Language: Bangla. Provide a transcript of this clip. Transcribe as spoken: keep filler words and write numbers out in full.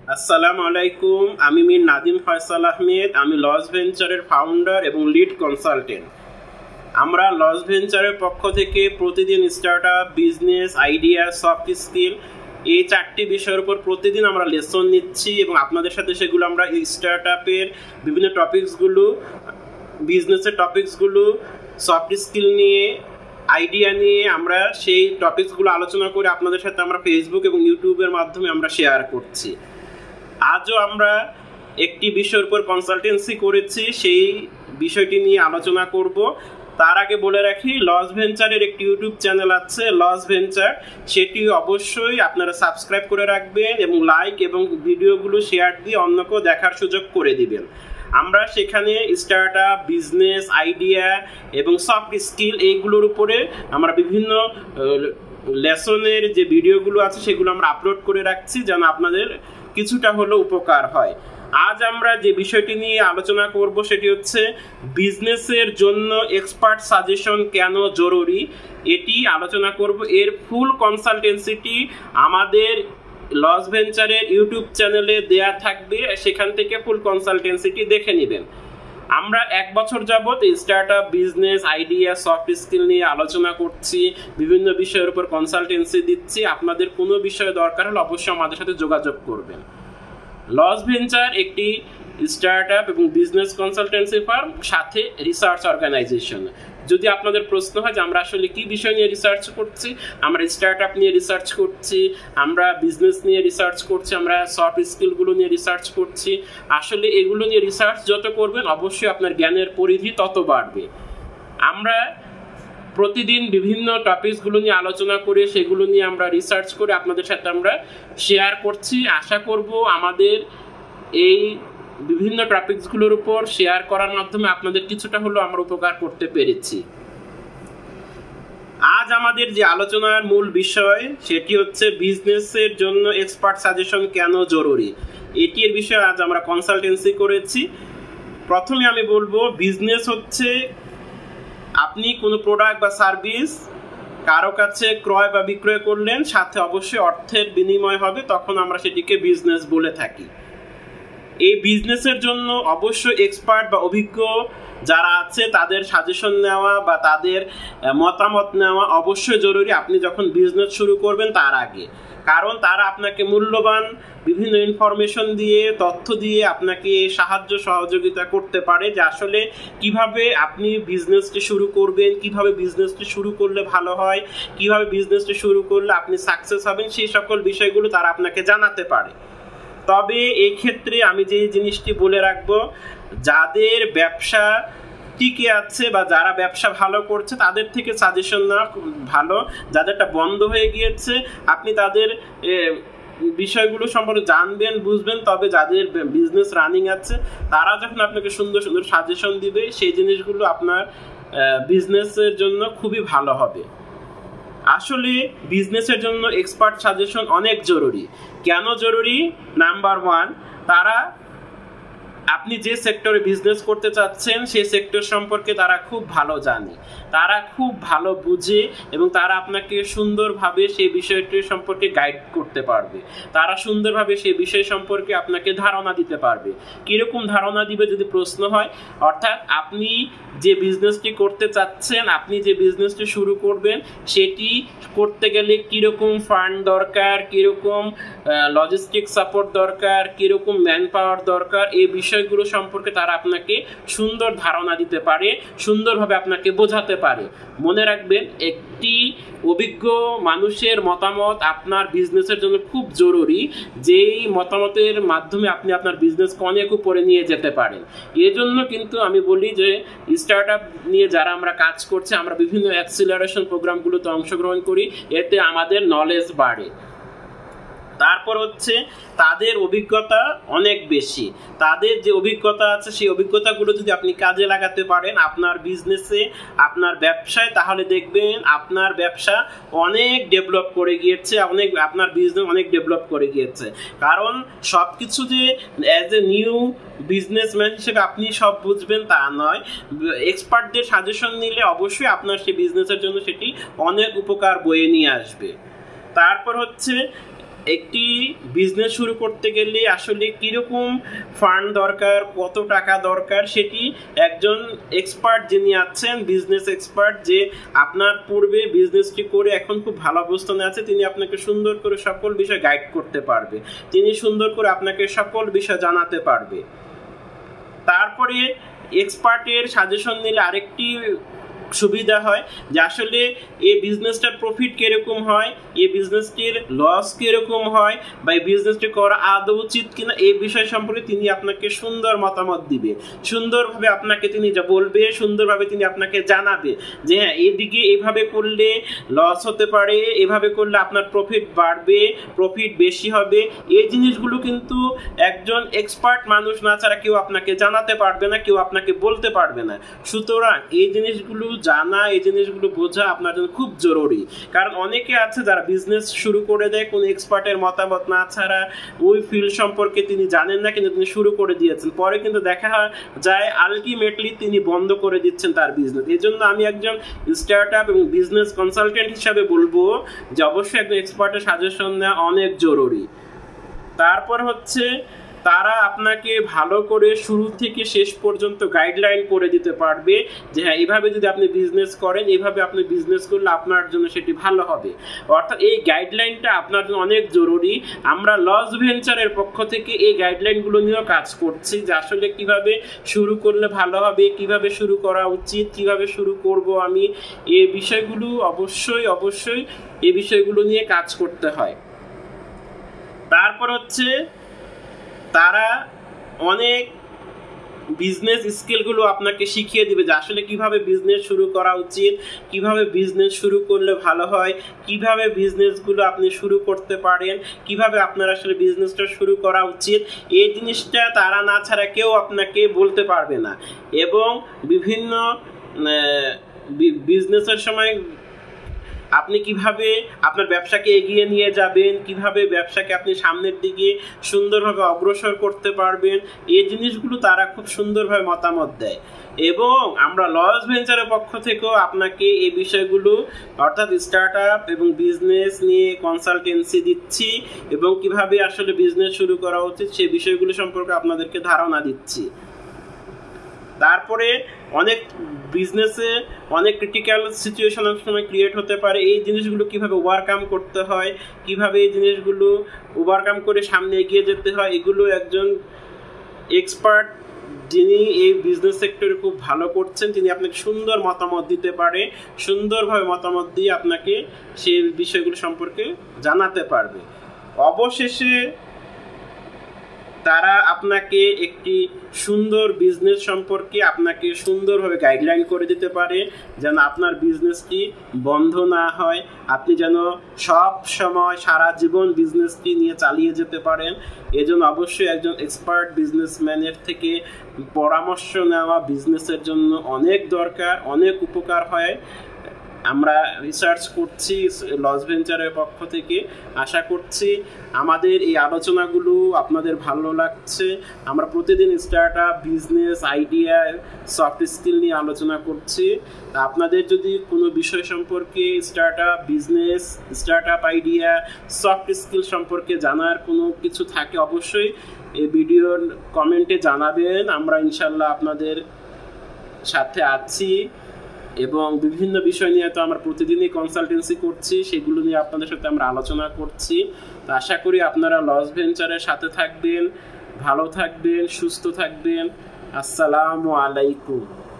আসসালামু আলাইকুম। আমি মির নাদিম ফয়সাল আহমেদ। আমি লস ভেঞ্চারের ফাউন্ডার এবং লিড কনসালটেন্ট। আমরা লস ভেঞ্চারের পক্ষ থেকে প্রতিদিন startup, business, idea, soft skill এই চারটি বিষয়ের উপর প্রতিদিন আমরা লেসন নিচ্ছি এবং আপনাদের সাথে সেগুলো আমরা এই স্টার্টআপের বিভিন্ন টপিকসগুলো, বিজনেসের টপিকসগুলো, সফট স্কিল নিয়ে, আইডিয়া নিয়ে আমরা সেই টপিকসগুলো আলোচনা করে আপনাদের সাথে আমরা ফেসবুক এবং ইউটিউবের মাধ্যমে আমরা শেয়ার করছি। আজও আমরা একটি বিষয়ের উপর কনসালটেন্সি করেছি, সেই বিষয়টি নিয়ে আলোচনা করব। তার আগে বলে রাখি, লস ভেঞ্চারের একটি ইউটিউব চ্যানেল আছে লস ভেঞ্চার, সেটি অবশ্যই আপনারা সাবস্ক্রাইব করে রাখবেন এবং লাইক এবং ভিডিওগুলো শেয়ার দিয়ে অন্যকেও দেখার সুযোগ করে দিবেন। আমরা সেখানে স্টার্টআপ, বিজনেস, আইডিয়া এবং সফট স্কিল এইগুলোর উপরে আমরা বিভিন্ন লেসনের যে ভিডিওগুলো আছে সেগুলো আমরা আপলোড করে রাখছি, যেন আপনাদের কিছুটা হলেও উপকার হয়। আজ আমরা যে বিষয়টি নিয়ে আলোচনা করব সেটি হচ্ছে বিজনেসের জন্য এক্সপার্ট সাজেশন কেন জরুরি, এটি আলোচনা করব। এর ফুল কনসালটেন্সিটি আমাদের লস ভেঞ্চারের ইউটিউব চ্যানেলে দেয়া থাকবে, সেখান থেকে ফুল কনসালটেন্সিটি দেখে নেবেন। আমরা এক বছর যাবত startup, business, idea, soft skill নিয়ে আলোচনা করছি, বিভিন্ন বিষয়ের উপর কনসালটেন্সি দিচ্ছি। আপনাদের কোনো বিষয়ে দরকার হলে অবশ্যই আমাদের সাথে যোগাযোগ করবেন। লস ভেঞ্চার একটি স্টার্টআপ এবং বিজনেস কনসালটেন্সি ফার্ম, সাথে রিসার্চ অর্গানাইজেশন। যদি আপনাদের প্রশ্ন হয় যে আমরা আসলে কি বিষয় নিয়ে রিসার্চ করছি, আমরা স্টার্টআপ নিয়ে রিসার্চ করছি, আমরা বিজনেস নিয়ে রিসার্চ করছি, আমরা সফট স্কিলগুলো নিয়ে রিসার্চ করছি। আসলে এগুলো নিয়ে রিসার্চ যত করবেন অবশ্যই আপনার জ্ঞানের পরিধি তত বাড়বে। আমরা প্রতিদিন বিভিন্ন টপিকসগুলো নিয়ে আলোচনা করে সেগুলো নিয়ে আমরা রিসার্চ করে আপনাদের সাথে আমরা শেয়ার করছি। আশা করব আমাদের এই বিভিন্ন টপিকসগুলোর উপর শেয়ার করার মাধ্যমে আপনাদের কিছুটা হলেও আমরা উপকার করতে পেরেছি। আজ আমাদের যে আলোচনার মূল বিষয় সেটি হচ্ছে বিজনেসের জন্য এক্সপার্ট সাজেশন কেন জরুরি, এটির বিষয়ে আজ আমরা কনসালটেন্সি করেছি। প্রথমে আমি বলবো, বিজনেস হচ্ছে আপনি কোনো প্রোডাক্ট বা সার্ভিস কারো কাছে ক্রয় বা বিক্রয় করলেন, সাথে অবশ্যই অর্থের বিনিময় হবে, তখন আমরা সেটিকে বিজনেস বলে থাকি। এই বিজনেসের জন্য অবশ্যই এক্সপার্ট বা অভিজ্ঞ যারা আছে তাদের সাজেশন নেওয়া বা তাদের মতামত নেওয়া অবশ্যই জরুরি আপনি যখন বিজনেস শুরু করবেন তার আগে। কারণ তারা আপনাকে মূল্যবান বিভিন্ন ইনফরমেশন দিয়ে, তথ্য দিয়ে আপনাকে সাহায্য সহযোগিতা করতে পারে যে আসলে কিভাবে আপনি বিজনেসটি শুরু করবেন, কিভাবে বিজনেসটি শুরু করলে ভালো হয়, কিভাবে বিজনেসটি শুরু করলে আপনি সাকসেস হবেন, সেই সকল বিষয়গুলো তারা আপনাকে জানাতে পারে। তবে এই ক্ষেত্রে আমি যে জিনিসটি বলে রাখবো, যাদের ব্যবসা টিকে আছে বা যারা ব্যবসা ভালো করছে তাদের থেকে সাজেশন নেওয়া ভালো। যাদেরটা বন্ধ হয়ে গিয়েছে আপনি তাদের বিষয়গুলো সম্পর্কে জানবেন, বুঝবেন, তবে যাদের বিজনেস রানিং আছে তারা যখন আপনাকে সুন্দর সুন্দর সাজেশন দিবে সেই জিনিসগুলো আপনার বিজনেসের জন্য খুবই ভালো হবে। আসলে বিজনেসের জন্য এক্সপার্ট সাজেশন অনেক জরুরি। কেন জরুরি? নাম্বার ওয়ান, তারা আপনি যে সেক্টরে বিজনেস করতে চাচ্ছেন সেই সেক্টর সম্পর্কে তারা খুব ভালো জানে, তারা খুব ভালো বুঝে এবং তারা আপনাকে সুন্দরভাবে সেই বিষয়টি সম্পর্কে গাইড করতে পারবে, তারা সুন্দরভাবে সেই বিষয় সম্পর্কে আপনাকে ধারণা দিতে পারবে। কীরকম ধারণা দিবে যদি প্রশ্ন হয়, অর্থাৎ আপনি যে বিজনেসটি করতে চাচ্ছেন, আপনি যে বিজনেসটি শুরু করবেন সেটি করতে গেলে কীরকম ফান্ড দরকার, কীরকম লজিস্টিক সাপোর্ট দরকার, কীরকম ম্যান পাওয়ার দরকার, এই বিষয়গুলো সম্পর্কে তারা আপনাকে সুন্দর ধারণা দিতে পারে, সুন্দরভাবে আপনাকে বোঝাতে পারে। মনে রাখবেন, একটি অভিজ্ঞ মানুষের মতামত আপনার বিজনেসের জন্য খুব জরুরি, যেই মতামতের মাধ্যমে আপনি আপনার বিজনেসকে অনেক উপরে নিয়ে যেতে পারেন। এজন্য কিন্তু আমি বলি যে স্টার্টআপ নিয়ে যারা আমরা কাজ করছি আমরা বিভিন্ন অ্যাক্সিলারেশন প্রোগ্রামগুলোতে অংশগ্রহণ করি, এতে আমাদের নলেজ বাড়ে। তারপর হচ্ছে তাদের অভিজ্ঞতা অনেক বেশি, তাদের যে অভিজ্ঞতা আছে সেই অভিজ্ঞতাগুলো যদি আপনি কাজে লাগাতে পারেন আপনার বিজনেসে, আপনার ব্যবসায়, তাহলে দেখবেন আপনার ব্যবসা অনেক ডেভেলপ করে গিয়েছে, অনেক আপনার বিজনেস অনেক ডেভেলপ করে গিয়েছে। কারণ সব কিছু যে অ্যাজ এ নিউ বিজনেসম্যান হিসেবে আপনি সব বুঝবেন তা নয়, এক্সপার্টদের সাজেশন নিলে অবশ্যই আপনার সেই বিজনেসের জন্য সেটি অনেক উপকার বয়ে নিয়ে আসবে। তারপর হচ্ছে একটি বিজনেস শুরু করতে গেলে আসলে কিরকম ফান্ড দরকার, কত টাকা দরকার, সেটি একজন এক্সপার্ট যিনি আছেন, বিজনেস এক্সপার্ট, যে আপনার পূর্বে বিজনেসটি করে এখন খুব ভালো অবস্থানে আছে, তিনি আপনাকে সুন্দর করে সকল বিষয় গাইড করতে পারবে, তিনি সুন্দর করে আপনাকে সকল বিষয় জানাতে পারবে। তারপরে এক্সপার্টের সাজেশন নিলে আরেকটি সুবিধা হয় যে আসলে এই বিজনেসটার প্রফিট কিরকম হয়, এই বিজনেসটির লস কিরকম হয়, বা এই বিজনেসটি করা আদৌ উচিত কিনা, এই বিষয় সম্পর্কে তিনি আপনাকে সুন্দর মতামত দিবে, সুন্দরভাবে আপনাকে তিনি যা বলবে, সুন্দরভাবে তিনি আপনাকে জানাবে যে হ্যাঁ এদিকে এভাবে করলে লস হতে পারে, এভাবে করলে আপনার প্রফিট বাড়বে, প্রফিট বেশি হবে। এই জিনিসগুলো কিন্তু একজন এক্সপার্ট মানুষ না ছাড়া কেউ আপনাকে জানাতে পারবে না, কেউ আপনাকে বলতে পারবে না। সুতরাং এই জিনিসগুলো জানা, এই জিনিসগুলো বোঝা আপনার জন্য খুব জরুরি। কারণ অনেকে আছে যারা বিজনেস শুরু করে দেয় কোনো এক্সপার্টের মতামত না ছাড়া, ওই ফিল্ড সম্পর্কে তিনি জানেন না কিন্তু তিনি শুরু করে দিয়েছেন, পরে কিন্তু দেখা যায় আলটিমেটলি তিনি বন্ধ করে দিচ্ছেন তার বিজনেস। এই জন্য আমি একজন স্টার্ট আপ এবং বিজনেস কনসালটেন্ট হিসাবে বলবো যে অবশ্যই একজন এক্সপার্টের সাজেশন নেওয়া অনেক জরুরি। তারপর হচ্ছে তারা আপনাকে ভালো করে শুরু থেকে শেষ পর্যন্ত গাইডলাইন করে দিতে পারবে যে হ্যাঁ এইভাবে যদি আপনি বিজনেস করেন, এইভাবে আপনি বিজনেস করলে আপনার জন্য সেটি ভালো হবে। অর্থাৎ এই গাইডলাইনটা আপনার জন্য অনেক জরুরি। আমরা লস ভেঞ্চারের পক্ষ থেকে এই গাইডলাইনগুলো নিয়েও কাজ করছি যে আসলে কিভাবে শুরু করলে ভালো হবে, কিভাবে শুরু করা উচিত, কিভাবে শুরু করব আমি, এই বিষয়গুলো অবশ্যই অবশ্যই এই বিষয়গুলো নিয়ে কাজ করতে হয়। তারপর হচ্ছে তারা অনেক বিজনেস স্কিলগুলো আপনাকে শিখিয়ে দিবে যে আসলে কিভাবে বিজনেস শুরু করা উচিত, কিভাবে বিজনেস শুরু করলে ভালো হয়, কিভাবে বিজনেসগুলো আপনি শুরু করতে পারেন, কিভাবে আপনার আসলে বিজনেসটা শুরু করা উচিত। এই জিনিসটা তারা না ছাড়া কেউ আপনাকে বলতে পারবে না। এবং বিভিন্ন বিজনেসের সময় আপনি কিভাবে আপনার ব্যবসাকে এগিয়ে নিয়ে যাবেন, কিভাবে ব্যবসাকে আপনি সামনের দিকে সুন্দরভাবে অগ্রসর করতে পারবেন, এই জিনিসগুলো তারা খুব সুন্দরভাবে মতামত দেয়। এবং আমরা লস ভেঞ্চারের পক্ষ থেকেও আপনাকে এই বিষয়গুলো অর্থাৎ স্টার্ট আপ এবং বিজনেস নিয়ে কনসালটেন্সি দিচ্ছি এবং কিভাবে আসলে বিজনেস শুরু করা উচিত সেই বিষয়গুলো সম্পর্কে আপনাদেরকে ধারণা দিচ্ছি। তারপরে অনেক বিজনেসে অনেক ক্রিটিক্যাল সিচুয়েশন অনেক সময় ক্রিয়েট হতে পারে, এই জিনিসগুলো কিভাবে ওভারকাম করতে হয়, কিভাবে এই জিনিসগুলো ওভারকাম করে সামনে এগিয়ে যেতে হয়, এগুলো একজন এক্সপার্ট যিনি এই বিজনেস সেক্টরে খুব ভালো করছেন তিনি আপনাকে সুন্দর মতামত দিতে পারে, সুন্দরভাবে মতামত দিয়ে আপনাকে সেই বিষয়গুলো সম্পর্কে জানাতে পারবে। অবশেষে তারা আপনাকে একটি সুন্দর বিজনেস সম্পর্কে আপনাকে সুন্দরভাবে গাইডলাইন করে দিতে পারে যেন আপনার বিজনেসটি বন্ধ না হয়, আপনি যেন সব সময় সারা জীবন বিজনেসটি নিয়ে চালিয়ে যেতে পারেন। এজন্য অবশ্যই একজন এক্সপার্ট বিজনেসম্যানের থেকে পরামর্শ নেওয়া বিজনেসের জন্য অনেক দরকার, অনেক উপকার হয়। আমরা রিসার্চ করছি লস ভেঞ্চারের পক্ষ থেকে। আশা করছি আমাদের এই আলোচনাগুলো আপনাদের ভালো লাগছে। আমরা প্রতিদিন startup, business, idea, soft skill নিয়ে আলোচনা করছি। আপনাদের যদি কোনো বিষয় সম্পর্কে startup, business, startup idea, soft skill সম্পর্কে জানার কোনো কিছু থাকে অবশ্যই এই ভিডিওর কমেন্টে জানাবেন। আমরা ইনশাল্লাহ আপনাদের সাথে আছি এবং বিভিন্ন বিষয় নিয়ে তো আমরা প্রতিদিনই কনসালটেন্সি করছি, সেগুলো নিয়ে আপনাদের সাথে আমরা আলোচনা করছি। তো আশা করি আপনারা লস ভেঞ্চারের সাথে থাকবেন, ভালো থাকবেন, সুস্থ থাকবেন। আসসালামু আলাইকুম।